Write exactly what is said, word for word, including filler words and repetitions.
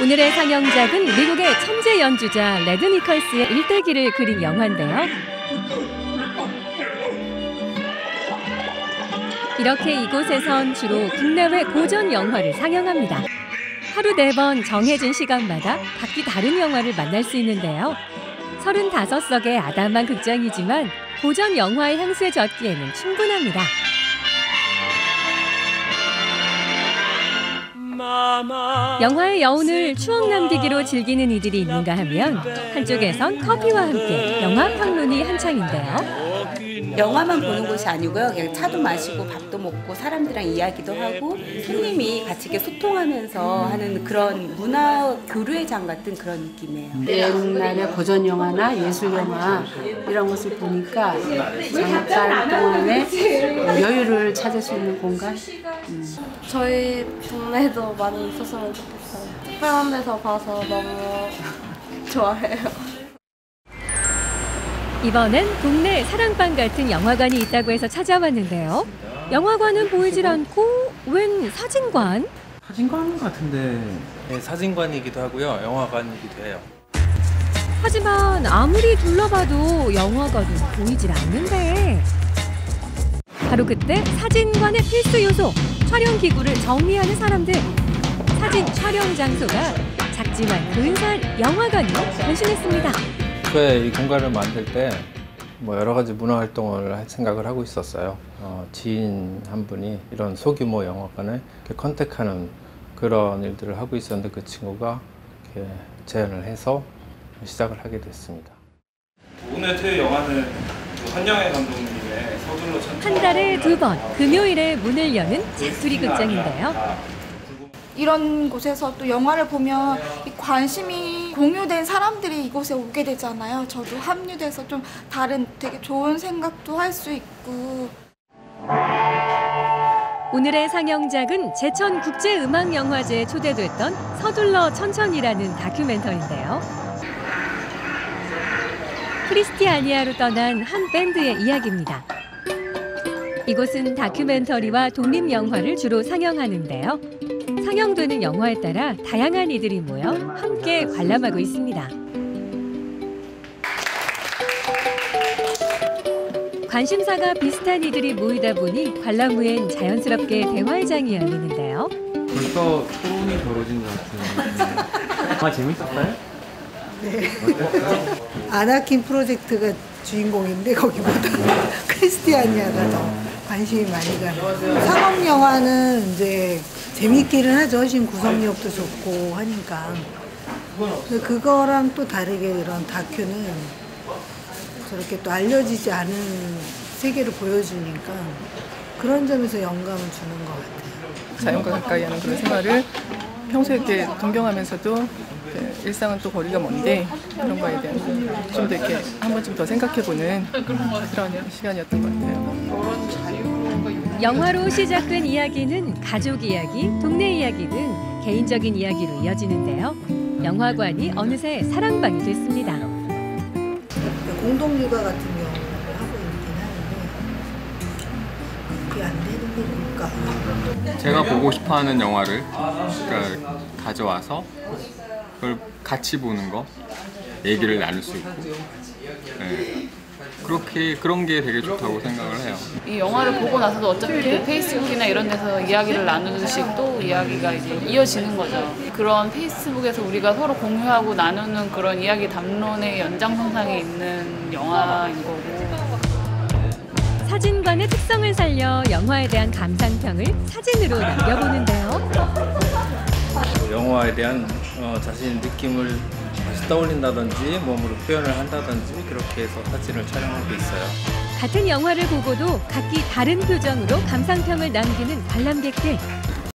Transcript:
오늘의 상영작은 미국의 천재 연주자 레드 니컬스의 일대기를 그린 영화인데요. 이렇게 이곳에선 주로 국내외 고전 영화를 상영합니다. 하루 네 번 정해진 시간마다 각기 다른 영화를 만날 수 있는데요. 서른다섯 석의 아담한 극장이지만 고전 영화의 향수에 젖기에는 충분합니다. 영화의 여운을 추억 남기기로 즐기는 이들이 있는가 하면 한쪽에선 커피와 함께 영화 평론이 한창인데요. 영화만 보는 곳이 아니고요. 그냥 차도 마시고 밥도 먹고 사람들이랑 이야기도 하고 손님이 같이 이렇게 소통하면서 하는 그런 문화 교류의 장 같은 그런 느낌이에요. 옛날의 고전 영화나 예술 영화 이런 것을 보니까 잠깐 동안에 여유를 찾을 수 있는 공간. 음. 저희 동네에도 많이 있었으면 좋겠어요. 특별한 데서 봐서 너무 좋아해요. 이번엔 동네 사랑방 같은 영화관이 있다고 해서 찾아왔는데요. 영화관은 보이질 않고 웬 사진관? 사진관 같은데. 네, 사진관이기도 하고요. 영화관이기도 해요. 하지만 아무리 둘러봐도 영화관은 보이질 않는데. 바로 그때 사진관의 필수 요소, 촬영 기구를 정리하는 사람들. 사진 촬영 장소가 작지만 근사한 영화관으로 변신했습니다. 이 공간을 만들 때 뭐 여러 가지 문화 활동을 할 생각을 하고 있었어요. 어, 지인 한 분이 이런 소규모 영화관을 이렇게 컨택하는 그런 일들을 하고 있었는데 그 친구가 이렇게 제안을 해서 시작을 하게 됐습니다. 오늘 토요일 영화는 한영애 감독님의 서둘러 천천히 한 달에 두 번 금요일에 문을 여는 자투리 극장인데요. 이런 곳에서 또 영화를 보면 이 관심이 공유된 사람들이 이곳에 오게 되잖아요. 저도 합류돼서 좀 다른 되게 좋은 생각도 할 수 있고. 오늘의 상영작은 제천국제음악영화제에 초대됐던 서둘러 천천히라는 다큐멘터리인데요. 크리스티아니아로 떠난 한 밴드의 이야기입니다. 이곳은 다큐멘터리와 독립영화를 주로 상영하는데요. 상영되는 영화에 따라 다양한 이들이 모여 함께 관람하고 있습니다. 관심사가 비슷한 이들이 모이다 보니 관람 후엔 자연스럽게 대화의 장이 열리는데요. 벌써 토론이 벌어진 것 같은데. 아, 재밌었어요? 네. 아나킨 프로젝트가 주인공인데 거기보다 크리스티아니아가 더 관심이 많이 가요. 상업 영화는 이제 재밌기는 하죠. 훨씬 구성력도 좋고 하니까. 그거랑 또 다르게 이런 다큐는 저렇게 또 알려지지 않은 세계를 보여주니까 그런 점에서 영감을 주는 것 같아요. 자연과 가까이 하는 그런 생활을 평소에 이렇게 동경하면서도 일상은 또 거리가 먼데 그런 거에 대한 좀 더 이렇게 한 번쯤 더 생각해보는 그런 시간이었던 것 같아요. 영화로 시작된 이야기는 가족 이야기, 동네 이야기 등 개인적인 이야기로 이어지는데요. 영화관이 어느새 사랑방이 됐습니다. 공동육아 같은 경우를 하고 있긴 하는데 그게 안 되는 게 뭘까? 제가 보고 싶어하는 영화를 그러니까 가져와서 그걸 같이 보는 거, 얘기를 나눌 수 있고 네. 그렇게 그런 게 되게 좋다고 생각을 해요. 이 영화를 보고 나서도 어차피 페이스북이나 이런 데서 이야기를 나누듯이 또 이야기가 이제 이어지는 거죠. 그런 페이스북에서 우리가 서로 공유하고 나누는 그런 이야기 담론의 연장선상에 있는 영화인 거고. 사진관의 특성을 살려 영화에 대한 감상평을 사진으로 남겨보는데요. 영화에 대한 어, 자신의 느낌을 다시 떠올린다든지 몸으로 표현을 한다든지 그렇게 해서 사진을 촬영하고 있어요. 같은 영화를 보고도 각기 다른 표정으로 감상평을 남기는 관람객들.